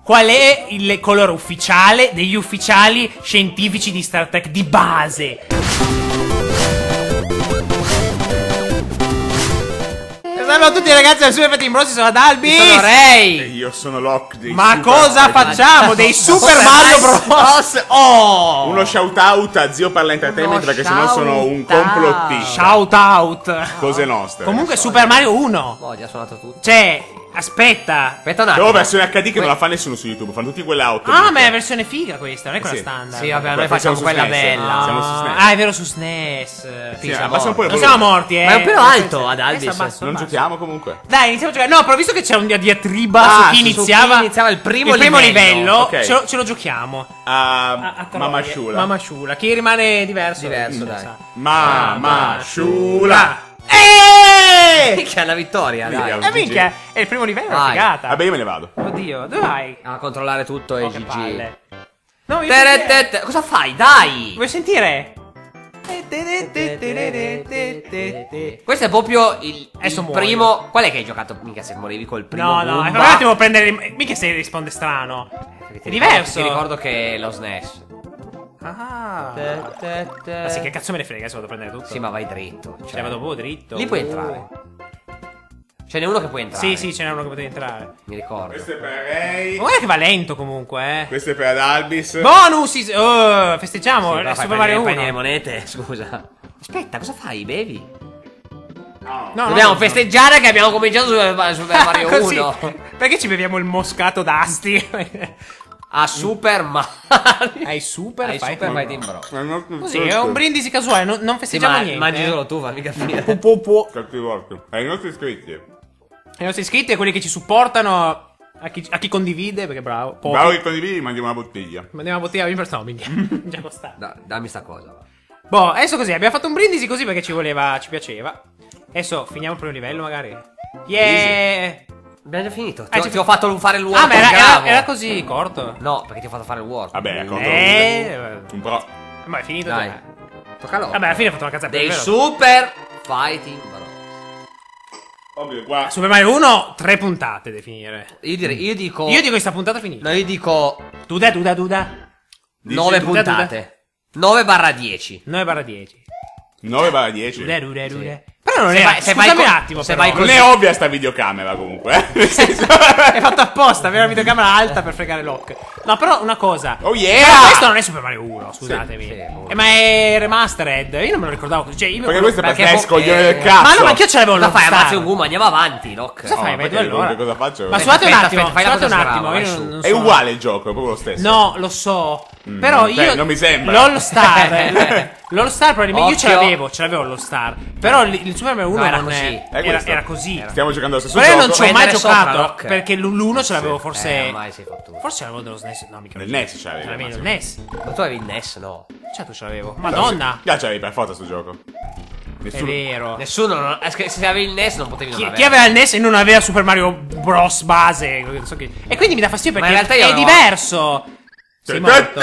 qual è il colore ufficiale degli ufficiali scientifici di Star Trek di base. Salve a tutti ragazzi del Super Timbrosi, sono Adalbi. Sono Ray. E io sono Locke dei Ma Super cosa Mario. facciamo? Dei Super Mario Bros. Oh! Uno shout out a Zio Parla Entertainment perché sennò sono un complottista. Shout out. Cose nostre. Comunque Super Mario 1. Oh, già suonato tutto. Cioè, aspetta. Aspetta un attimo. Però versione HD che non la fa nessuno su YouTube, fanno tutti quella 8 Ah, ma è la versione figa questa, non è quella Sì. standard. Sì, vabbè, noi Siamo facciamo su quella SNES. bella. Siamo su SNES. Ah, è vero, su SNES. Sì, Siamo abbassa un po' il non volume. siamo morti, Ma è un pelo alto ad Albis. Non giochiamo comunque. Dai, iniziamo a giocare. No, però visto che c'è una diatriba Ah, su chi su iniziava, il primo livello. livello, Ok. ce lo giochiamo. A Troia. Mamma Shula. Mamma Shula. Chi rimane diverso? Diverso, dai. sa. Mamma Shula. Che è una vittoria, dai. Minchia. Minchia, è il primo livello, è una Vai. figata. Vabbè, io me ne vado. Oddio, dove vai? A controllare tutto e Oh, che GG. palle. No, io sentire. Cosa fai? Dai! Vuoi sentire? Questo è proprio il Adesso muoio. primo. Qual è che hai giocato? Mica se morivi col primo. No, no, Goomba. un attimo prendere. Mica se risponde strano. Perché È diverso. Ti ricordo che è lo SNES. Ah. Ma sì, che cazzo me ne frega se vado a prendere tutto? Sì, ma vai dritto. Cioè, vado proprio dritto. Lì puoi entrare. Ce n'è uno che può entrare. Sì, ce n'è uno che poteva entrare. Mi ricordo. Questo è per Ray. Ma guarda che va lento comunque, Questo è per Adalbis. Bonus! Festeggiamo! Sì, però fai Super Mario prendere 1. le monete, scusa. Aspetta, cosa fai? Bevi? No, Dobbiamo no, festeggiare che abbiamo cominciato Super Mario Così. 1. Perché ci beviamo il moscato d'asti? A Super Mario. Hai Super Hai Fighting Super Fighting Bro. Così, è un brindisi casuale, non Sì, festeggiamo ma niente. mangi solo tu, fammi capire. Cattivo. Ai nostri iscritti. I nostri iscritti e quelli che ci supportano, a chi condivide, perché bravo. Pochi. Bravo che condividi, mandiamo una bottiglia. Mandiamo a bottiglia in persona, minchia. Già costato. Dammi sta cosa. Va. Boh, adesso così, abbiamo fatto un brindisi così perché ci piaceva. Adesso finiamo il primo livello magari. Yeah! Abbiamo già finito. ci- Ti ho fatto fare il warp. Ah, ma bravo. era così corto. No, perché ti ho fatto fare il warp. Vabbè, contro un pro. Ma è finito. Dai. dov'è? Tocca loro. Vabbè, alla fine ho fatto una cazzata. Dei vero? Super Fighting Bro. Ovvio, qua. Super Mario 1, 3 puntate da finire. Io dico. Io dico questa puntata finita. No, io dico Duda. 9 tu- puntate. 9/10. 9/10. 9/10. Duda. Però non Se è. vai- se Scusami vai un con- attimo. se però. vai Non è ovvia sta videocamera comunque. Nel senso- È fatto apposta, avere la videocamera alta per fregare Locke. No, però una cosa. Oh yeah! Però questo non è Super Mario 1, scusatemi. Sì, sì, Ma è remastered. Io non me lo ricordavo così. Cioè, io Perché questo è per Perché te po- scoglione del Ma cazzo. Ma no, ma anch'io ce l'avevo Cosa lo fai? Star. Ammazzi un Goomba, andiamo avanti, Locke. Cosa fai? Vai tu perché allora. cosa faccio? Ma scusate un Aspetta, attimo, aspetta, fai la scusate un cosa attimo. brava, Io vai non È so. uguale il gioco, è proprio lo stesso. No, lo so. Però cioè, io. non mi sembra. L'All Star. L'All Star probabilmente io Occhio. ce l'avevo l'All Star. Però il Super Mario 1 No, era non così. è- È questo. era così. Stiamo giocando allo stesso Però io gioco. non ci ho mai Prendere sopra, giocato. Locke. Perché l'1 ce l'avevo forse. Ormai sei fottuto. Forse l'avevo dello SNES. No, mica. Nel NES ce l'avevi, Ce l'avevi ma nel NES. Ma tu avevi il NES, no? Certo ce l'avevo. Madonna. Già c'avevi per forza sto gioco. È Nessuno. vero. Nessuno. Se avevi il NES non potevi non Chi averlo. aveva il NES e non aveva Super Mario Bros. Base. Non so che- E quindi mi dà fastidio Ma in perché realtà io è avevo- diverso. Sei morto.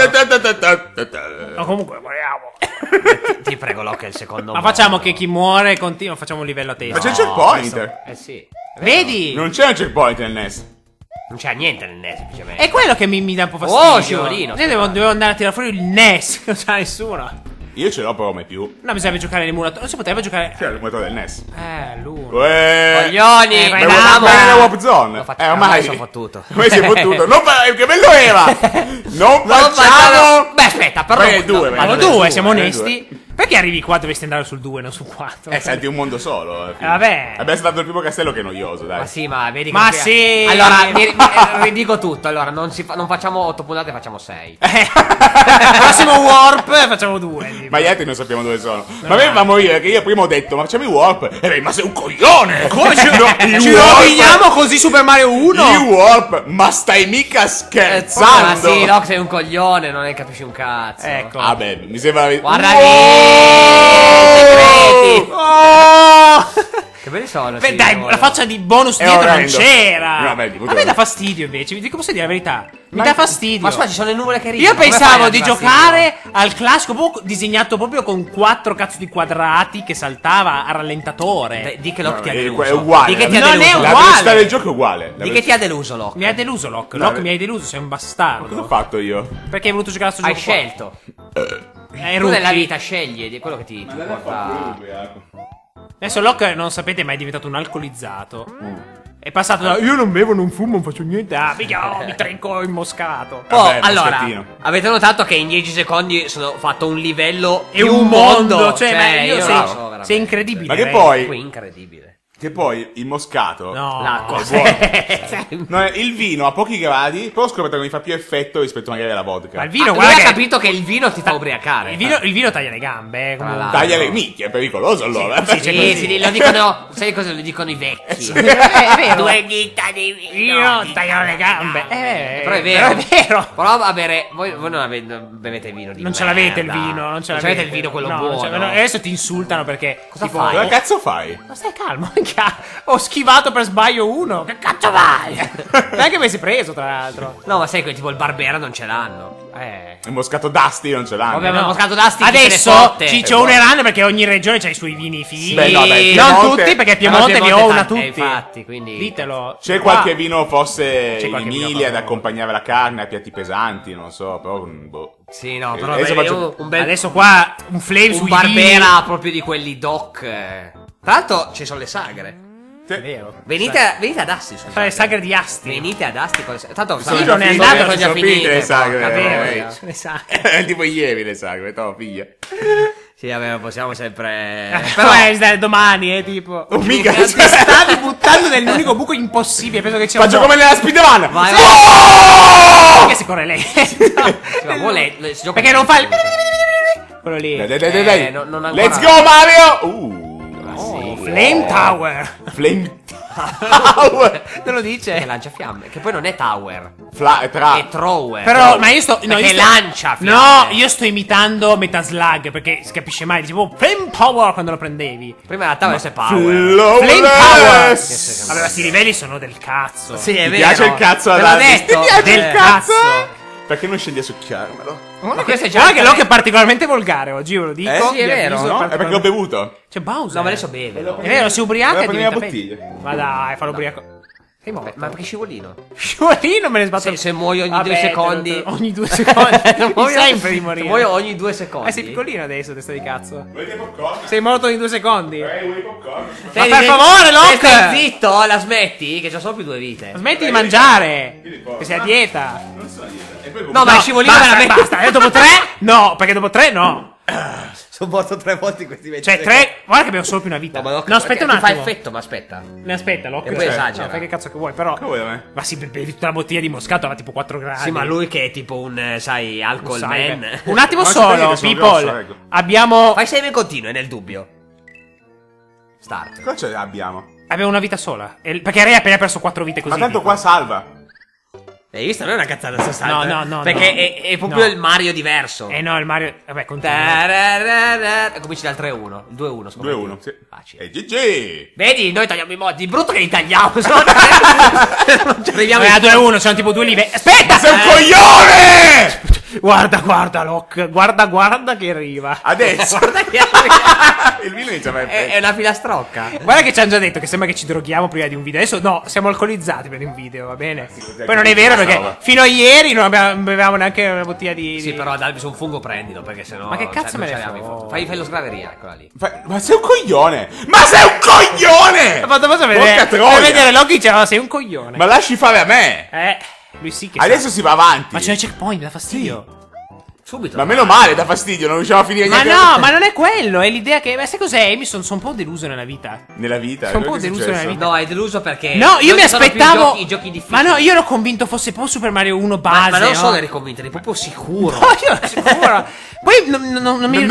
No, comunque moriamo. Ti prego, Locke, è il secondo. Ma modo. facciamo che chi muore continua. Facciamo un livello a Ma testa. c'è il checkpoint. Eh sì. Vedi? Non c'è un checkpoint nel NES. Non c'è niente nel NES, semplicemente. È quello che mi dà un po' fastidio. Oh, scivolino, Io devo andare a tirare fuori il NES. Non c'è nessuno. Io ce l'ho però mai più. No, bisogna giocare l'emulatore. Non si potrebbe giocare. C'è il motore del NES. L'uno. Coglioni, vai, Beh, andiamo. bene la Warp Zone. Lo faccio- Ormai ormai sono fottuto. Come sei fottuto? Che bello era! Non facciamo. Beh, aspetta, però. Vai nel due, vai. Fanno nel due, siamo vai nel onesti. Perché arrivi qua dovresti andare sul 2, non sul 4? Senti un mondo solo. alla fine. Vabbè. Abbiamo stato il primo castello che è noioso, dai. Ma sì, ma vedi Ma che- sì. Allora, ridico tutto. Allora, non facciamo 8 puntate, facciamo 6. Prossimo warp facciamo 2. Ma gli altri non sappiamo dove sono. Ma a me fa morire che io prima ho detto, ma facciamo i warp. E beh, ma sei un coglione! Come ci roviniamo così Super Mario 1? I warp? Ma stai mica Ma scherzando? sì, Locke, sei un coglione, non ne capisci un cazzo. Ecco. Vabbè, mi sembra. Guarda Wow! lì, segreti. Oh! Che belli sono. Beh, sì, dai, no, la faccia di bonus È dietro non orrendo. c'era. No, beh, a me dà fastidio invece. Vi posso dire la verità? Mi Ma- dà fastidio. Ma aspetta, ci sono le nuvole che Io ridono. come fai pensavo a di darsi giocare al classico disegnato proprio con 4 cazzo di quadrati che saltava a rallentatore. Dai, di che Locke ti ha È deluso. uguale. Di che ti ha Non è deluso. La uguale. velocità del gioco è uguale. Di che ti ha deluso Locke? Mi ha deluso Locke. No, Locke beh. mi hai deluso, sei un Cosa ho bastardo. fatto io? Perché hai voluto giocare a sto Hai gioco qua? scelto. È Tu nella rookie. vita scegli ed è quello che ti porta. Adesso Locke, non sapete, ma è diventato un alcolizzato. È passato da io non bevo, non fumo, non faccio niente. Ah, mica, mi trinco immoscato. Poi, Vabbè, allora, moschettino. avete notato che in 10 secondi sono fatto un livello È più un mondo. Cioè, ma io io non lo so, sei, veramente. sei incredibile. Ma che Ray. poi, Qui incredibile. che poi il moscato, No. L'acqua. è buono. No, il vino a pochi gradi, però ho scoperto che mi fa più effetto rispetto magari alla vodka. Ma il vino, Lui guarda ha che capito che il vino ti fa ubriacare. il vino taglia le gambe, comunque. l'altro. Taglia le minchie, è pericoloso allora. Sì, c'è Sì, così. sì, lo dicono. Sai cosa lo dicono i vecchi? È vero. 2 dita di Vino vino. tagliano le gambe. Però è vero. Però è vero. Prova a bere. Voi non bevete vino di Non ce l'avete il merda. vino, non ce l'avete l'avete il vino quello No, buono. non ce l'avete. Adesso ti insultano perché Cosa tipo, fai? Cosa cazzo fai? Ma stai calmo, minchia. Ho schivato per sbaglio uno. Che cazzo vai? Neanche mi sei preso, tra l'altro. No, ma sai che tipo il Barbera non ce l'hanno. Il moscato Dusty non ce l'hanno. Vabbè, ma il moscato d'Asti chi se ne Adesso fotte? ciccioneranno perché ogni regione ha i suoi vini fighi. Beh, no, dai, Non Piemonte- tutti, perché No, Piemonte ne Piemonte ho una tanti, tutti. infatti, quindi- Ditelo. C'è Qua- qualche vino forse C'è in qualche vino Emilia ad proprio- accompagnare la carne a piatti pesanti, non so, però boh. Sì, no, però Adesso vedi, faccio- un bel Adesso qua un flame un sui Barbera vini. proprio di quelli doc. Tra l'altro ci sono le sagre. È vero. Venite ad Asti, scusate. Fare le sagre di Asti. Venite ad Asti con le sagre. Tanto Sono Sì, già non è finite, andato, sono già già finite finite, le sagre. porca eh. vero. Le sagre. È tipo ieri le sagre, to, figlia. Sì, vabbè, possiamo sempre. Però è domani, tipo. Oh, mica, Ti stavi buttando nell'unico buco impossibile. Penso che sia Faccio un come nella speedrun. Vai, Perché si corre lei? Sì, ma vuole- si gioca- Perché non fa il. Quello lì. Dai. non ancora. Let's go Mario. Oh, Flame Tower. Flame Tower. Non lo Che dice. lancia fiamme. Che poi non è tower, Tra è thrower. Però, ma io sto. No, Perché io sto- lancia fiamme. No, io sto imitando Metaslug. Perché si capisce mai. Dicevo Flame Power quando lo prendevi. Prima era tower, adesso è power. Flame Power. Flawless. Vabbè, questi livelli sono del cazzo. Sì, è Ti vero. piace il cazzo Te l'ho alla- detto. Ti piace Del il cazzo. Perché non scegli a succhiarmelo? Ma questo è già. Guarda che Locke è particolarmente volgare oggi, ve lo dico. Eh? Sì, è Vi vero, avviso, No? È perché l'ho bevuto. C'è Bowser. No, ma adesso beve. no. È vero, si ubriaca e Devo diventa prendere la peggio. Ma dai, fa l'ubriaco. Sei morto. Ma perché scivolino? Scivolino me ne sbatto. Se muoio ogni Vabbè, 2 secondi. Ogni 2 secondi. Non sempre di morire. Muoio ogni 2 secondi. Sei piccolino adesso, testa di cazzo. Volete popcorn? Sei morto ogni 2 secondi. Vuoi popcorn? Ma per favore, Locke! Stai zitto, la smetti? Che c'ho solo più 2 vite. Smetti di mangiare. Che sei a dieta. Non so niente. E poi No, ma il scivolino basta, veramente. basta. Dopo 3? No, perché dopo 3 no. Sono morto 3 volte in questi 20 Cioè 3. Guarda che abbiamo solo più una vita. No, aspetta un Fa attimo. effetto, ma aspetta. Ne aspetta, Locke. E poi Cioè, esagera. no, fai che cazzo che vuoi, però. Che vuoi da me? Ma sì, bevi tutta la bottiglia di moscato, va tipo 4 gradi. Sì, ma lui che è tipo un, sai, alcol Sai, man. beh. Un attimo Ma solo, sapete che sono people. grosso, ecco. Abbiamo. Fai save continue nel dubbio. Start. Cosa ce abbiamo? Abbiamo una vita sola. Perché Ray ha appena perso 4 vite così. Ma tanto tipo. qua salva. Hai visto? Non è una cazzata sta salto. No, Perché no. è proprio No. il Mario diverso. No, il Mario. Vabbè, continua. Tararara. Cominci dal 3-1. Il 2-1. 2-1, sì. Facile. E GG! Vedi, noi tagliamo i modi. Di brutto che li tagliamo. Non ci arriviamo Vabbè, a 2-1, sono tipo 2 livelli. Aspetta! Sei un coglione! Guarda, Locke. Guarda che arriva. Adesso. Guarda che Il vino inizia a me. è una filastrocca. Guarda che ci hanno già detto che sembra che ci droghiamo prima di un video. Adesso no, siamo alcolizzati prima di un video, va bene? cos'è Poi non che è vero questa perché roba? fino a ieri non bevevamo neanche una bottiglia di. Sì, però dai, su un fungo prendilo, perché sennò. Ma che cazzo me ne frega? frega? Fai lo sgraveria, eccola lì. Ma sei un coglione! Ma sei un coglione! Ma posso Porca vedere? troia! Per vedere Locke diceva sei un coglione. Ma lasci fare a me! Lui sì che Adesso sa. si va avanti. Ma c'è un checkpoint, mi dà fastidio. Subito. Ma meno male, dà fastidio, non riusciamo a finire Ma niente. no, ma non è quello, è l'idea che. Ma sai cos'è? Mi sono un po' deluso nella vita. Nella vita. Sono un po' cosa è deluso successo? nella vita. No, hai deluso perché. No, io non mi ci sono più aspettavo. I giochi difficili. Ma no, io ero convinto fosse proprio Super Mario 1 base. Ma non no? solo eri convinto, eri proprio sicuro. No, io ero sicuro. Poi non mi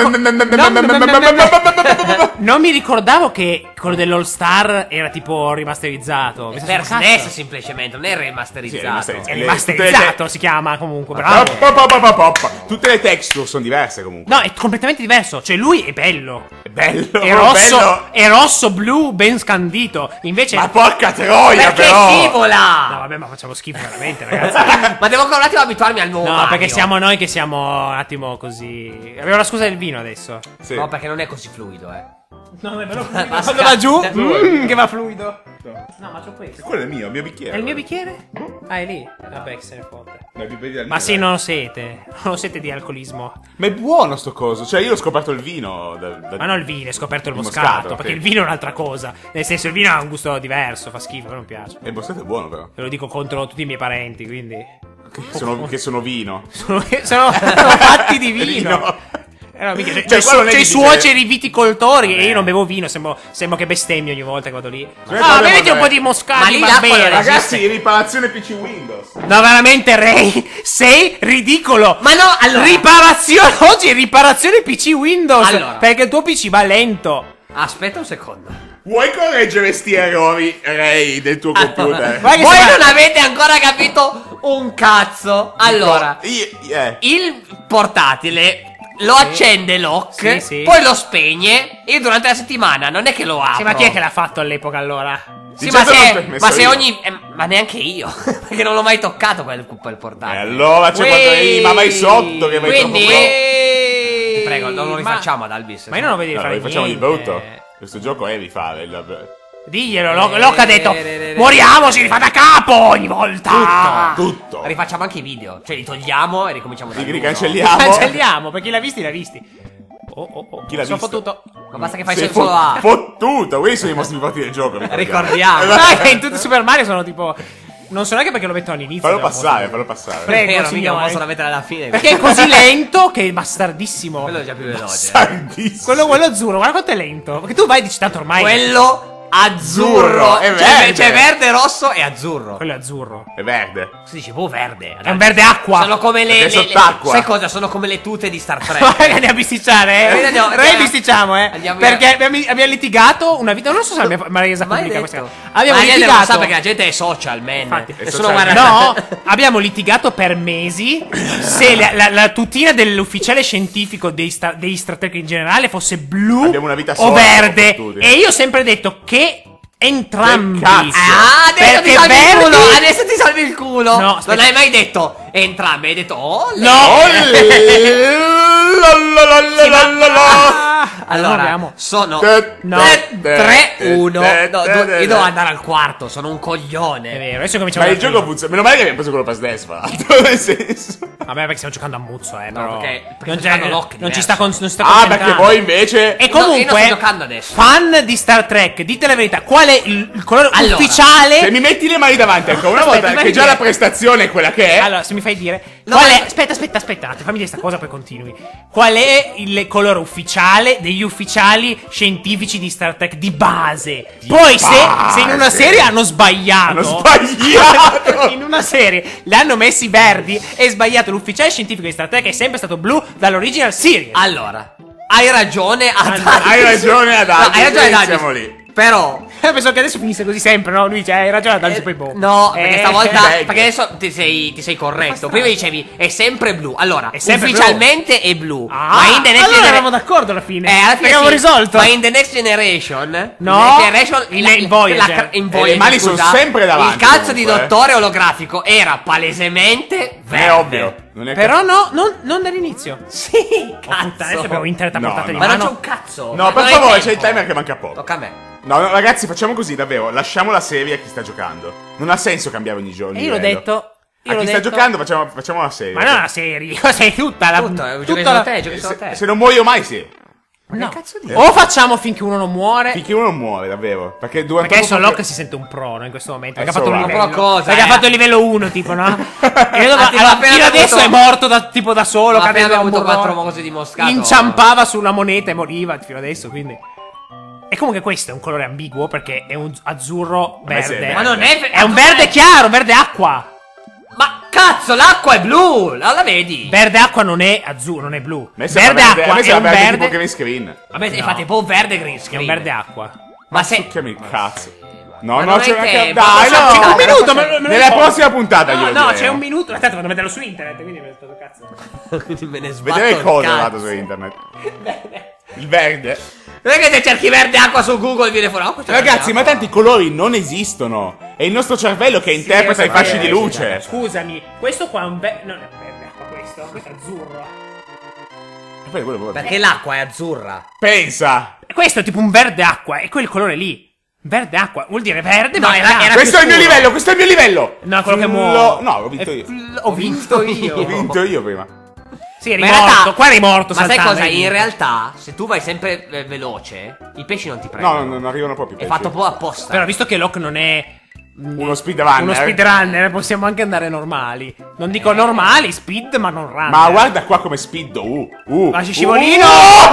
non mi ricordavo che quello dell'All Star era tipo rimasterizzato. Mi Per sono SNES cazzo. semplicemente, non è Sì, remasterizzato. remasterizzato. È rimasterizzato, si chiama comunque. Pop, Bravo. pop, pop, pop, pop. Tutte le texture sono diverse comunque. No, è completamente diverso. Cioè, lui è bello. È bello, È rosso, bello. è rosso blu ben scandito. Invece. Ma porca troia, Perché però. scivola? No, vabbè, ma facciamo schifo veramente, ragazzi. Ma devo ancora un attimo abituarmi al nuovo No, Mario. perché siamo noi che siamo un attimo così. Abbiamo la scusa del vino adesso. Sì. No, perché non è così fluido, No, è bello Basta. quando va giù, Da- che va fluido. No, ma c'ho questo. Quello è il mio bicchiere. È il mio bicchiere? Ah, è lì. Vabbè, che se ne fotte. Ma più bello del Ma mio, sì, dai. non ho sete. Non ho sete di alcolismo. Ma è buono sto coso. Cioè, io ho scoperto il vino. Ma non il vino, ho scoperto il Il moscato. moscato, Perché sì. il vino è un'altra cosa. Nel senso, il vino ha un gusto diverso, fa schifo, a me non piace. E il moscato è buono, però. Ve lo dico contro tutti i miei parenti, quindi. Che sono vino. Sono fatti di vino. No, mica, Cioè, quello non è c'è i che suoceri viticoltori e io non bevo vino, sembro che bestemmio ogni volta che vado lì. Ah, parliamo bevete un di- po' di moscato, Ma lì va l'acqua bene. non è- Ragazzi, riparazione PC Windows. No, veramente, Ray, sei ridicolo. Ma no, allora. Riparazione, oggi è riparazione PC Windows. Allora. Perché il tuo PC va lento. Aspetta un secondo. Vuoi correggere sti errori, Ray, del tuo computer? Guarda che Voi sembra- non avete ancora capito un cazzo. Allora, il portatile lo accende Lock, Sì, sì. poi lo spegne. Io durante la settimana non è che lo apro. Sì, ma chi è che l'ha fatto all'epoca allora? Sì, Di ma certo non se, t'ho messo ma se io. ogni. Ma neanche io. Perché non l'ho mai toccato quel E portatile. allora c'è qualcosa ma vai sotto che vai Quindi. troppo Ti prego, non lo Ma- rifacciamo ad Albis. Ma io non lo vedo No, fare lo facciamo di niente. brutto. Questo gioco è rifare Diglielo, Locke ha detto moriamo, si rifà da capo ogni volta. tutto. Rifacciamo anche i video. Cioè li togliamo e ricominciamo da Li uno. ricancelliamo. Cancelliamo, per chi l'ha visti, l'ha visti. Oh, Chi l'ha sono visto? fottuto. Ma basta che fai Sei solo A. fottuto. Questi sono i mostri più forti del gioco. Ricordiamo. Dai, che in tutti i Super Mario sono tipo. Non so neanche perché lo mettono all'inizio. Fallo della passare, mossa. fallo passare. Prego, Vero, mica signore. lo possono mettere alla fine. Perché è così lento che è bastardissimo. Quello è già più veloce. Santissimo. Quello azzurro, guarda quanto è lento. Perché tu vai e dici tanto ormai. Quello Azzurro, azzurro. è Cioè, verde. c'è verde, rosso e azzurro. Quello è azzurro. È verde. Si dice, boh, verde. È un verde acqua. Sono come le. Perché è sott'acqua. Sai cosa? Sono come le tute di Star Trek. Guarda che andiamo a bisticciare, Andiamo- Noi bisticciamo, andiamo Perché abbiamo litigato una vita. Non so se l'abbiamo mai resa Mai pubblica detto. questa cosa. Abbiamo Ma la gente non litigato. sa perché la gente è social, man. Infatti. Nessuno È social. guarda. No, abbiamo litigato per mesi se la tutina dell'ufficiale scientifico dei Star Trek in generale fosse blu Abbiamo una vita o sola, verde. fottuti. E io ho sempre detto che entrambi. Che cazzo? Ah, adesso ti Perché salvi il culo. verdi- Adesso ti salvi il culo. No, non aspetta. hai mai detto entrambi, hai detto oh. No. Allora, abbiamo. sono No. 3-1. No, io devo andare al quarto, sono un coglione. È vero, adesso cominciamo Ma dal il gioco primo. funziona. Meno male che abbiamo preso quello per SNES, fra l'altro. Nel senso. Vabbè, perché stiamo giocando a muzzo, però. perché non, sto giocando Locke, non ci diverso. sta non si sta Ah, concentrando. perché voi invece. E No, io non comunque, sto giocando adesso. fan di Star Trek, dite la verità, qual è il colore Allora, ufficiale? Se mi metti le mani davanti ancora una Aspetta, volta, fammi che già dire. la prestazione è quella che è. Allora, se mi fai dire No, qual ma- è... Aspetta, fammi dire sta cosa poi continui. Qual è il colore ufficiale degli ufficiali scientifici di Star Trek di base? Poi se in una base. serie hanno sbagliato. Hanno sbagliato. In una serie li hanno messi verdi e sbagliato. L'ufficiale scientifico di Star Trek è sempre stato blu dall'original series. Allora, hai ragione ad Hai ragione ad No, Adis, hai ragione ad Adis. siamo lì. Però Penso che adesso finisse così sempre, no? Lui dice, hai ragione, Adalzi, poi boh. no, perché stavolta vecchio. perché adesso ti sei corretto. Prima dicevi è sempre blu. Allora, È sempre ufficialmente è blu. Ah, ma in The Next allora eravamo Generation d'accordo alla fine. alla fine Abbiamo sì, risolto. Ma in The Next Generation No, in Voyager. in E le mani sono scusa, sempre davanti, il cazzo di comunque, dottore olografico era palesemente Non verde. è ovvio. Non è Però no, non dall'inizio. Sì, cazzo. Adesso abbiamo internet a No, portata di no. Ma non c'è mano. un cazzo. No, per Non hai favore, tempo. c'è il timer che manca poco. Tocca a me. No, ragazzi, facciamo così, davvero. Lasciamo la serie a chi sta giocando. Non ha senso cambiare ogni giorno. E io l'ho livello. detto. A chi sta giocando, facciamo la serie. Ma non la serie, sei tutta la. Tutto, giochi tutta solo la- te, giochi solo te. Se non muoio mai, sì. No. Che cazzo dici? O facciamo finché uno non muore. Finché uno non muore, davvero. Perché due Perché adesso Locke si sente un pro, no, in questo momento. Perché ha fatto un Adesso livello. va. Pro cosa, Perché ha fatto il livello 1, tipo, no? E io Ah, tipo, allora, appena fino adesso avuto- è morto da solo. Ma appena cadendo da un abbiamo avuto burrone. 4 cose di moscato. Inciampava sulla moneta e moriva fino adesso, quindi. E comunque questo è un colore ambiguo perché è un azzurro Ma sì, è verde. verde. Ma non è È un verde chiaro, verde acqua. Ma cazzo, l'acqua è blu! La vedi? Verde acqua non è azzurro, non è blu. A me sembra Verde acqua a me è un sembra verde tipo verde. green screen. Vabbè, infatti, è un po' verde green È screen. un verde acqua. Ma se. Chiami il cazzo. No, Ma no, non c'è hai una tempo, Dai, non no. c'è un minuto, me lo Nella ricordo. prossima puntata glielo No, diremo. c'è un minuto. Aspetta, vado a metterlo su internet. Quindi mi sto cazzo. Quindi me ne sbatto Vedete il cosa cazzo. vado su internet? Il verde. Non è che se cerchi verde acqua su Google viene fuori. Oh, questo è Ragazzi, verde ma acqua. tanti colori non esistono. È il nostro cervello che interpreta i fasci di luce. Scusami, questo qua è un non è verde acqua questo è azzurro. Perché l'acqua è azzurra. Pensa. Questo è tipo un verde acqua, è quel colore lì. Verde acqua, vuol dire verde, No, ma era bianco. Questo è il mio scuro. livello, questo è il mio livello. No, quello che Flo- muore. No, ho vinto io. Ho vinto io. Ho vinto io prima. Sì, eri Ma in realtà- morto, qua eri morto. Ma sai saltando, cosa? hai In vinto. realtà, se tu vai sempre veloce, i pesci non ti No, prendono. non arrivano proprio. È fatto un po' apposta. Però visto che Locke non è Uno speedrunner. uno speedrunner, possiamo anche andare normali. Non dico normali, speed, ma non run. Ma guarda qua come spiddo. Ma c'è scivolino.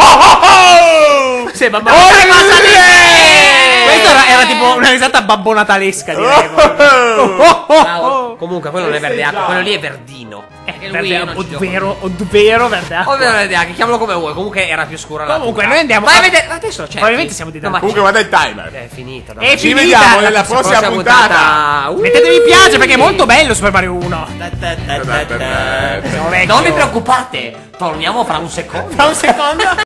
Sì, ma questo era tipo una risata babbo natalesca, direi. Bravo. Comunque, quello non è verde acqua, quello lì è verdino. Perché lui io non ci gioco. Ovvero verde acqua. Ovvero verde acqua, chiamalo come vuoi. Comunque era più scura la Comunque, tua. noi andiamo Vai a- a vedere. Adesso c'è. Probabilmente siamo di ma Comunque guarda il timer. è finito. È Ci finita. vediamo nella prossima puntata. Mettete mi piace perché è molto bello Super Mario 1. Non vi preoccupate, torniamo fra un secondo. Fra un secondo.